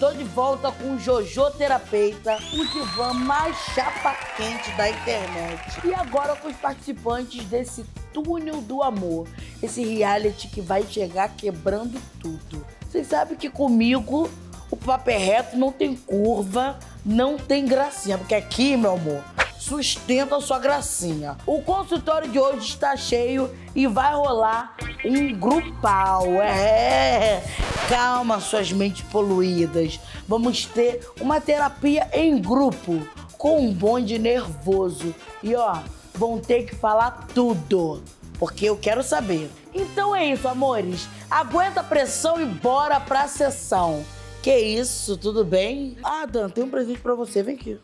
Tô de volta com o Jojo Terapeita, o divã mais chapa-quente da internet. E agora com os participantes desse Túnel do Amor, esse reality que vai chegar quebrando tudo. Vocês sabem que comigo o papo é reto, não tem curva, não tem gracinha, porque aqui, meu amor, sustenta a sua gracinha. O consultório de hoje está cheio e vai rolar um grupal. Calma, suas mentes poluídas. Vamos ter uma terapia em grupo com um bonde nervoso. E ó, vão ter que falar tudo, porque eu quero saber. Então é isso, amores. Aguenta a pressão e bora pra sessão. Que isso, tudo bem? Ah, Dan, tem um presente pra você, vem aqui.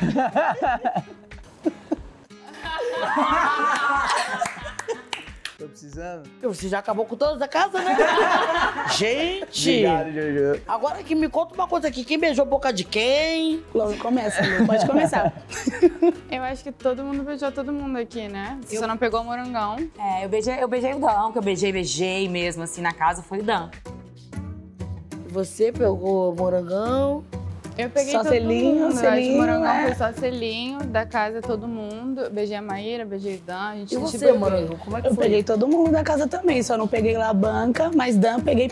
Tô precisando? Você já acabou com toda a casa, né? Gente! Obrigado, Jojo. Agora que me conta uma coisa aqui, quem beijou a boca de quem? Logo começa, Lu, pode começar. Eu acho que todo mundo beijou todo mundo aqui, né? Você só não pegou o morangão. É, eu beijei o Dan, que eu beijei mesmo, assim, na casa, foi o Dan. Você pegou o morangão? Eu peguei Só todo selinho, mundo. Eu acho que o morangão é. foi só selinho, da casa todo mundo. Eu beijei a Maíra, beijei o Dan, a gente E você, bebeu. morangão, como é que Eu foi? peguei todo mundo da casa também, só não peguei lá a banca, mas Dan, peguei.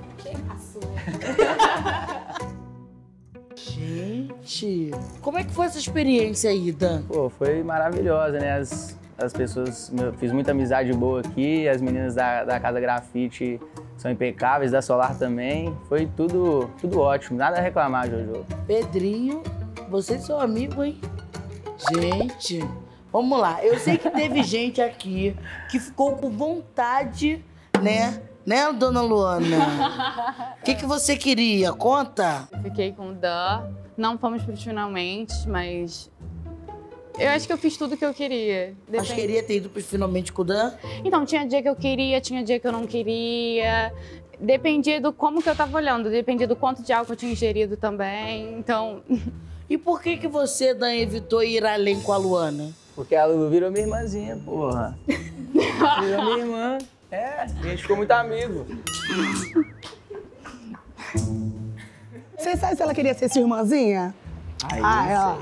Gente, como é que foi essa experiência aí, Dan? Pô, foi maravilhosa, né? As pessoas, fiz muita amizade boa aqui, as meninas da Casa Grafite são impecáveis, da Solar também. Foi tudo ótimo, nada a reclamar, Jojo. Pedrinho, você é seu amigo, hein? Gente, vamos lá. Eu sei que teve gente aqui que ficou com vontade, né? Né, dona Luana? O que você queria? Conta. Fiquei com o Dan. Não fomos pros finalmente, mas... Eu acho que eu fiz tudo que eu queria. Acho que queria ter ido finalmente com o Dan. Então, tinha dia que eu queria, tinha dia que eu não queria. Dependia do como que eu tava olhando, dependia do quanto de álcool eu tinha ingerido também, então... E por que você, Dan, evitou ir além com a Luana? Porque a Lulu virou minha irmãzinha, porra. Virou minha irmã. É, a gente ficou muito amigo. Você sabe se ela queria ser sua irmãzinha? Aí, Ó.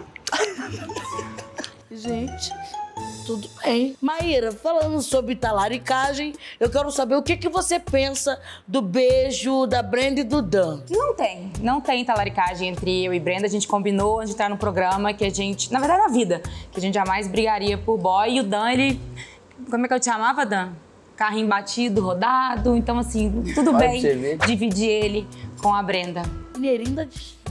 Gente, tudo bem. Maíra, falando sobre talaricagem, eu quero saber o que você pensa do beijo da Brenda e do Dan. Não tem talaricagem entre eu e Brenda. A gente combinou antes de entrar no programa que a gente, na verdade na vida, que a gente jamais brigaria por boy. E o Dan, ele, como é que eu te chamava, Dan? Carrinho batido, rodado. Então, assim, tudo Olha bem pra você ver. dividir ele com a Brenda. Mineirinda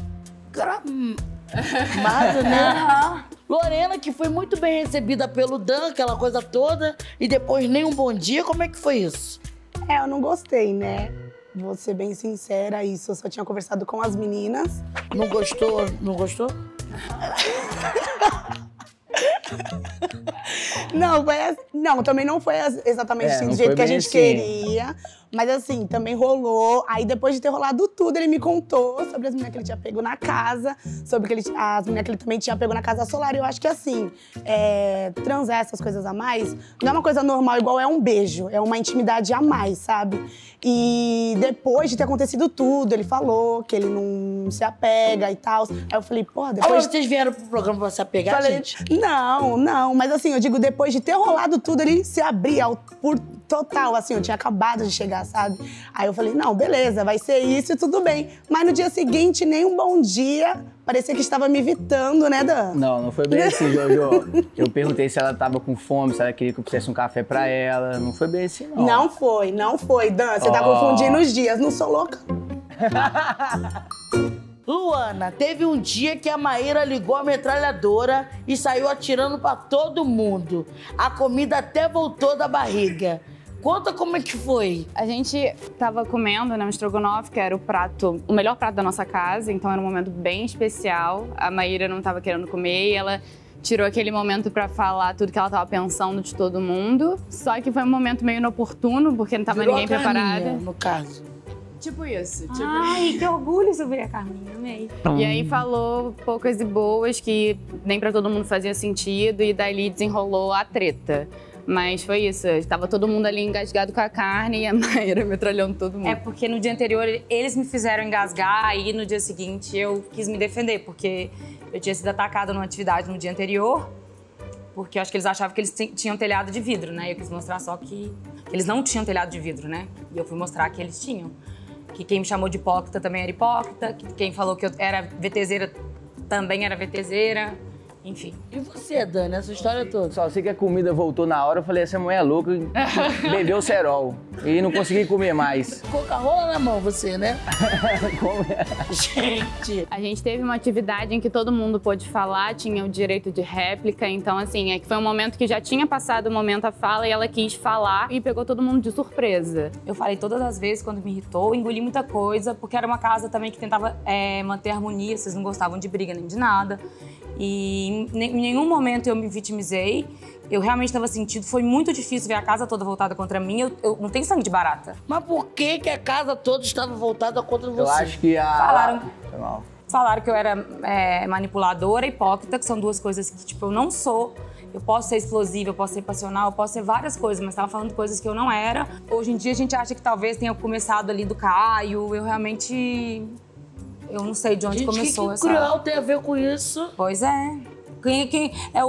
desgramada, né? Lorena, que foi muito bem recebida pelo Dan, aquela coisa toda, e depois nem um bom dia, como é que foi isso? Eu não gostei, né? Vou ser bem sincera, isso eu só tinha conversado com as meninas. Não gostou? Não gostou? Não, também não foi exatamente assim, do não jeito foi que a bem gente assim. queria. Mas assim, também rolou. Aí depois de ter rolado tudo, ele me contou sobre as meninas que ele tinha pego na casa, sobre as meninas que ele também tinha pego na casa solar. E eu acho que assim, transar essas coisas a mais não é uma coisa normal, igual é um beijo. É uma intimidade a mais, sabe? E depois de ter acontecido tudo, ele falou que ele não se apega e tal. Aí eu falei, porra, depois... Vocês vieram pro programa pra se apegar, Falei, gente? não, mas assim, eu digo, depois de ter rolado tudo, ele se abria por total, assim, eu tinha acabado de chegar, sabe? Aí eu falei, não, beleza, vai ser isso e tudo bem. Mas no dia seguinte, nem um bom dia, parecia que estava me evitando, né, Dan? Não foi bem assim, Jojo. Eu perguntei se ela tava com fome, se ela queria que eu fizesse um café pra ela. Não foi bem assim, não. Não foi, Dan, você tá confundindo os dias, não sou louca. Luana, teve um dia que a Maíra ligou a metralhadora e saiu atirando pra todo mundo. A comida até voltou da barriga. Conta como é que foi. A gente tava comendo, né, um estrogonofe, que era o melhor prato da nossa casa, então era um momento bem especial. A Maíra não tava querendo comer e ela tirou aquele momento pra falar tudo que ela tava pensando de todo mundo. Só que foi um momento meio inoportuno, porque não tava Virou ninguém a Carminha, preparada. no caso. Tipo isso. Ai, que orgulho sobre a Carminha, amei. E aí falou poucas e boas que nem pra todo mundo fazia sentido e dali desenrolou a treta. Mas foi isso, estava todo mundo ali engasgado com a carne e a Mayra metralhando todo mundo. É porque no dia anterior eles me fizeram engasgar e no dia seguinte eu quis me defender, porque eu tinha sido atacada numa atividade no dia anterior, porque eu acho que eles achavam que eles tinham telhado de vidro, né? Eu quis mostrar só que eles não tinham telhado de vidro, né? E eu fui mostrar que eles tinham. Que quem me chamou de hipócrita também era hipócrita, que quem falou que eu era VTZera também era VTZera. Enfim. E você, Dani, essa história toda? Só sei que a comida voltou na hora, eu falei, essa mulher é louca, bebeu cerol e não consegui comer mais. Coca-Cola na mão, você, né? Como é? Gente. A gente teve uma atividade em que todo mundo pôde falar, tinha o direito de réplica, então assim, que foi um momento que já tinha passado o momento da fala e ela quis falar e pegou todo mundo de surpresa. Eu falei todas as vezes quando me irritou, engoli muita coisa, porque era uma casa também que tentava manter harmonia, vocês não gostavam de briga nem de nada. E em nenhum momento eu me vitimizei. Eu realmente estava sentindo, foi muito difícil ver a casa toda voltada contra mim. Eu não tenho sangue de barata. Mas por que a casa toda estava voltada contra você? Eu acho que Falaram que eu era manipuladora, hipócrita, que são duas coisas que, tipo, eu não sou. Eu posso ser explosiva, eu posso ser passional, eu posso ser várias coisas, mas estava falando coisas que eu não era. Hoje em dia a gente acha que talvez tenha começado ali do Caio. Eu realmente... Eu não sei de onde começou essa... Que cruel tem a ver com isso? Pois é. Quem é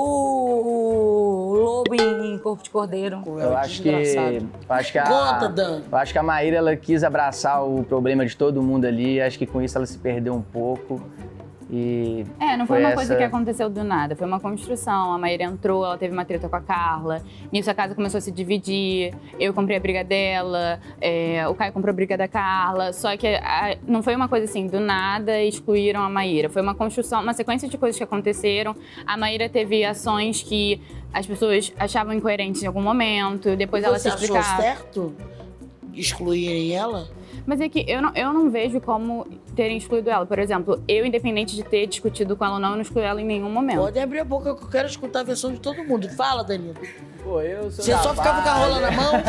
o lobo em corpo de cordeiro? Eu acho que a... Conta, Dan. Eu acho que a Maíra, ela quis abraçar o problema de todo mundo ali. Acho que com isso ela se perdeu um pouco. E não foi uma coisa que aconteceu do nada, foi uma construção. A Maíra entrou, ela teve uma treta com a Carla, nisso a casa começou a se dividir, eu comprei a briga dela, o Caio comprou a briga da Carla, só que não foi uma coisa assim, do nada excluíram a Maíra, foi uma construção, uma sequência de coisas que aconteceram. A Maíra teve ações que as pessoas achavam incoerentes em algum momento, depois ela se explicava. Você achou certo excluírem ela? Mas é que eu não vejo como terem excluído ela. Por exemplo, eu, independente de ter discutido com ela ou não, eu não excluí ela em nenhum momento. Pode abrir a boca que eu quero escutar a versão de todo mundo. Fala, Danilo. Pô, eu sou Você só ficava com a rola na mão?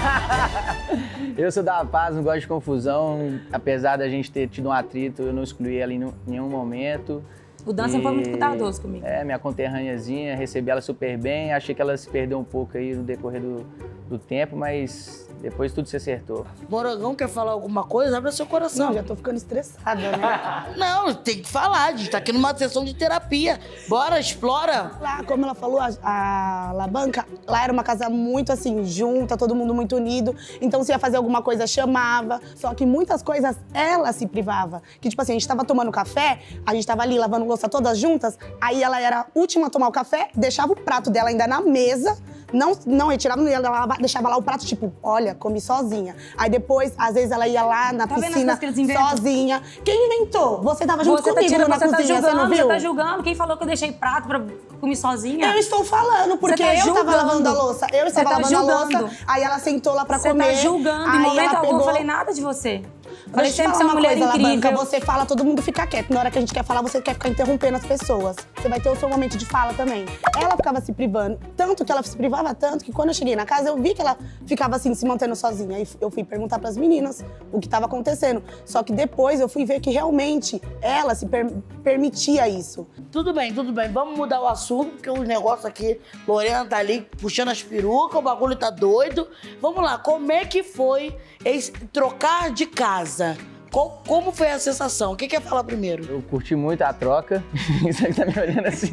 Eu sou da paz, não gosto de confusão. Apesar da gente ter tido um atrito, eu não excluí ela em nenhum momento. O Dan sempre foi muito cuidadoso comigo. Minha conterrâneazinha, recebi ela super bem. Achei que ela se perdeu um pouco aí no decorrer do tempo, mas depois tudo se acertou. Morangão quer falar alguma coisa? Abre seu coração. Não, já tô ficando estressada, né? Não, tem que falar. A gente tá aqui numa sessão de terapia. Bora, explora. Lá, como ela falou, a Labanca, lá era uma casa muito assim, junta, todo mundo muito unido. Então, se ia fazer alguma coisa, chamava. Só que muitas coisas ela se privava. Que, tipo assim, a gente tava tomando café, a gente tava ali lavando louça todas juntas, aí ela era a última a tomar o café, deixava o prato dela ainda na mesa, não retirava, deixava lá o prato, tipo, olha, comi sozinha. Aí depois, às vezes, ela ia lá na piscina sozinha. Quem inventou? Você tava junto comigo na cozinha, você não viu? Você tá julgando. Quem falou que eu deixei prato pra comer sozinha? Eu estou falando, porque eu tava lavando a louça. Eu estava lavando a louça, aí ela sentou lá pra comer. Você tá julgando. Em momento algum eu falei nada de você. Falei sempre que você é uma mulher incrível. Labanca, você fala, todo mundo fica quieto. Na hora que a gente quer falar, você quer ficar interrompendo as pessoas. Você vai ter o seu momento de fala também. Ela ficava se privando, tanto que ela se privava tanto que quando eu cheguei na casa, eu vi que ela ficava assim, se mantendo sozinha. Aí eu fui perguntar pras meninas o que tava acontecendo. Só que depois eu fui ver que realmente ela se permitia isso. Tudo bem, tudo bem. Vamos mudar o assunto, porque o negócio aqui, Lorena tá ali puxando as perucas, o bagulho tá doido. Vamos lá, como é que foi trocar de casa? Como foi a sensação? O que quer falar primeiro? Eu curti muito a troca. Isso que tá me olhando assim.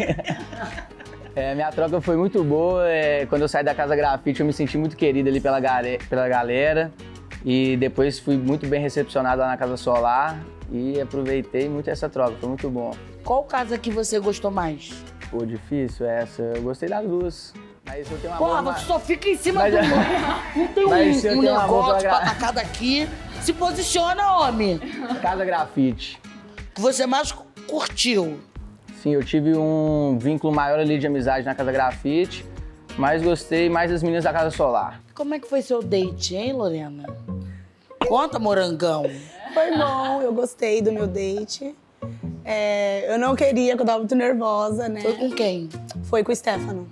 Minha troca foi muito boa. Quando eu saí da Casa Grafite, eu me senti muito querido ali pela galera. E depois fui muito bem recepcionado lá na Casa Solar. E aproveitei muito essa troca, foi muito bom. Qual casa que você gostou mais? Pô, difícil essa. Eu gostei das duas. Mas eu tenho uma Porra, boa... você só fica em cima do... Não tem um negócio pra atacar daqui. Se posiciona, homem. Casa Grafite. Que você mais curtiu? Sim, eu tive um vínculo maior ali de amizade na Casa Grafite, mas gostei mais das meninas da Casa Solar. Como é que foi seu date, hein, Lorena? Conta, Morangão. Foi bom, eu gostei do meu date. Eu não queria, porque eu tava muito nervosa, né? Foi com quem? Foi com o Stefano.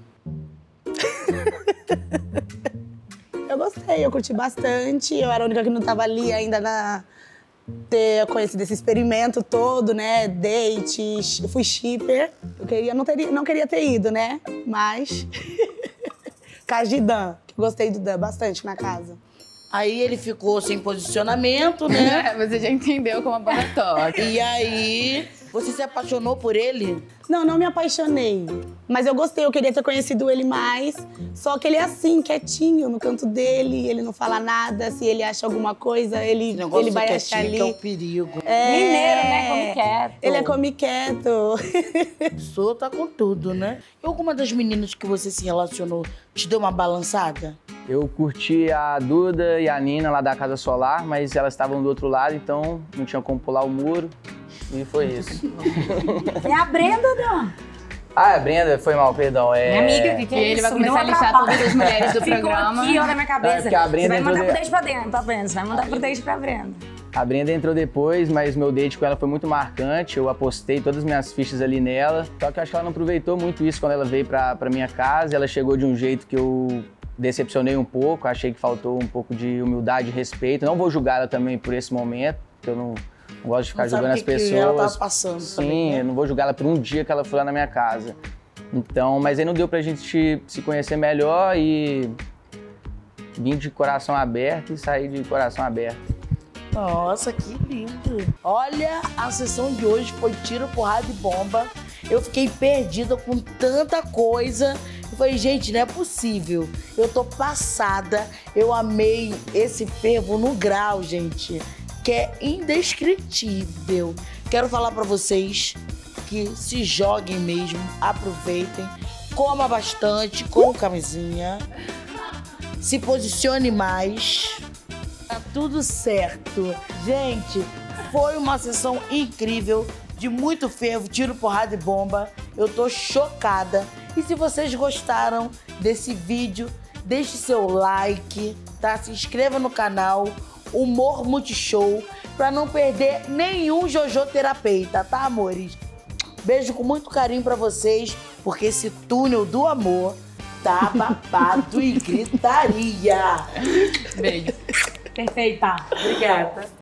Eu gostei, eu curti bastante. Eu era a única que não tava ali ainda ter conhecido esse experimento todo, né? Date, eu fui shipper. Eu não queria ter ido, né? Mas causa de Dan. Eu gostei do Dan bastante na casa. Aí ele ficou sem posicionamento, né? Você já entendeu como a banda toca. E aí, você se apaixonou por ele? Não me apaixonei. Mas eu gostei, eu queria ter conhecido ele mais. Só que ele é assim, quietinho, no canto dele. Ele não fala nada. Se ele acha alguma coisa, ele vai achar ali. Que é um perigo. Mineiro, né? Come quieto. Ele é come quieto. A pessoa tá com tudo, né? E alguma das meninas que você se relacionou te deu uma balançada? Eu curti a Duda e a Nina lá da Casa Solar, mas elas estavam do outro lado, então não tinha como pular o muro. E foi isso. É a Brenda, Dan. Ah, a Brenda, foi mal, perdão. Minha amiga, que E ele vai começar a listar todas as mulheres do programa. Ficou aqui, ó, na minha cabeça. É, porque a Brenda Você vai mandar entrou pro date pra dentro, pra Brenda. Você vai mandar pro date pra Brenda. A Brenda entrou depois, mas meu date com ela foi muito marcante. Eu apostei todas as minhas fichas ali nela. Só que eu acho que ela não aproveitou muito isso quando ela veio pra minha casa. Ela chegou de um jeito que eu decepcionei um pouco. Achei que faltou um pouco de humildade e respeito. Não vou julgar ela também por esse momento, porque eu não gosto de ficar julgando as pessoas. Que ela tava passando. Sim, também, né? eu não vou julgar ela por um dia que ela foi lá na minha casa. Então, mas aí não deu pra gente se conhecer melhor e vim de coração aberto e sair de coração aberto. Nossa, que lindo. Olha, a sessão de hoje foi tiro, porrada e bomba. Eu fiquei perdida com tanta coisa. Eu falei, gente, não é possível. Eu tô passada. Eu amei esse fervo no grau, gente, que é indescritível. Quero falar pra vocês que se joguem mesmo, aproveitem, coma bastante, com camisinha, se posicione mais. Tá tudo certo. Gente, foi uma sessão incrível, de muito fervo, tiro, porrada e bomba. Eu tô chocada. E se vocês gostaram desse vídeo, deixe seu like, tá? Se inscreva no canal Humor Multishow pra não perder nenhum Jojo Terapeita, tá, amores? Beijo com muito carinho pra vocês, porque esse túnel do amor tá babado e gritaria. Beijo. Perfeita. Obrigada.